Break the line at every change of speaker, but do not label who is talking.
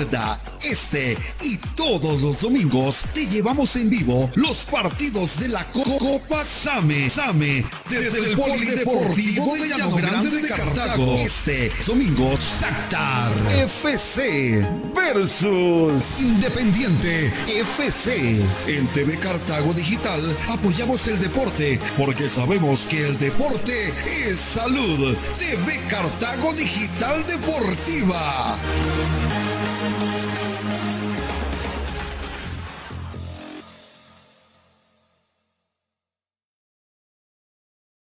Recuerda, este y todos los domingos te llevamos en vivo los partidos de la Copa Same desde el Polideportivo de Llano Grande de Cartago. Este domingo, Shakhtar FC versus Independiente FC. En TV Cartago Digital apoyamos el deporte porque sabemos que el deporte es salud. TV Cartago Digital Deportiva.